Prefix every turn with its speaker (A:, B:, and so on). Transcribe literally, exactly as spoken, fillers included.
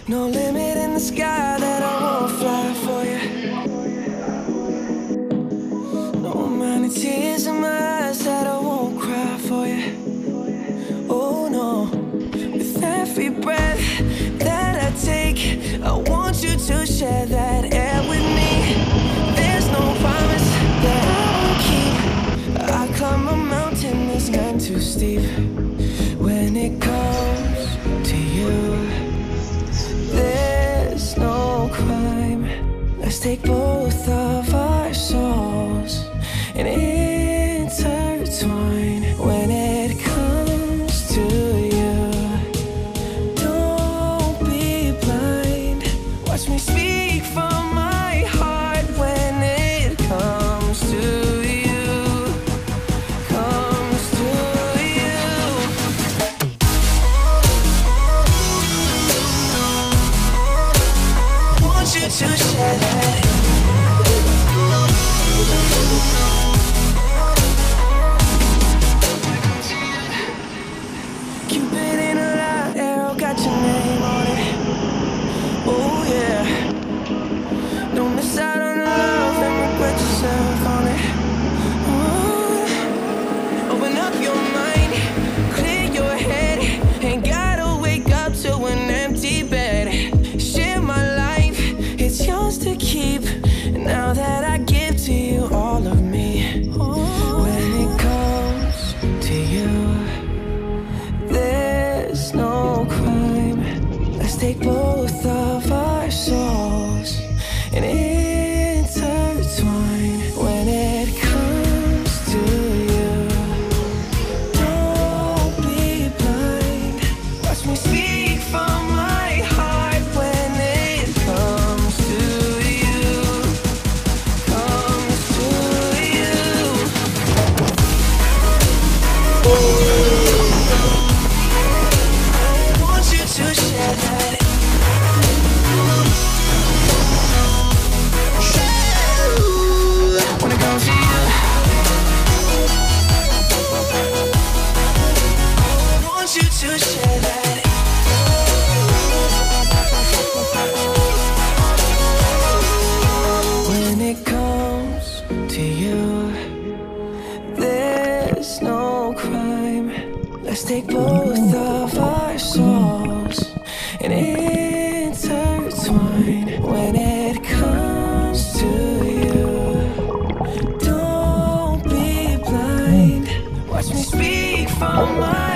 A: No limit in the sky that I won't fly for you. No amount of tears in my eyes that I won't cry for you. Oh no, with every breath that I take, I want you to share that air with me. There's no promise that I won't keep. I climb a mountain that's none too steep. When it comes to you, there's no crime. Let's take both of our souls and intertwine. When it comes to you, don't be blind. Watch me speak from my heart. When it comes to you, comes to you. Want you to share that. Cupid in a light arrow got your name on it. Oh yeah. Don't miss out on the love and regret yourself on it. Oh. Open up your mind, clear your head. Ain't gotta wake up to an empty bed. Share my life, it's yours to keep. Now that I give to you all of me. When it comes to you, there's no crime. Let's take both of our souls and intertwine. When it comes to you, don't be blind. Watch me speak from my heart. When it comes to you, comes to you. I want you to share that. When it comes to you, I want you to share that. When it comes to you, there's no crime. Let's take both of our souls and intertwine. When it comes to you, don't be blind. Watch me speak from my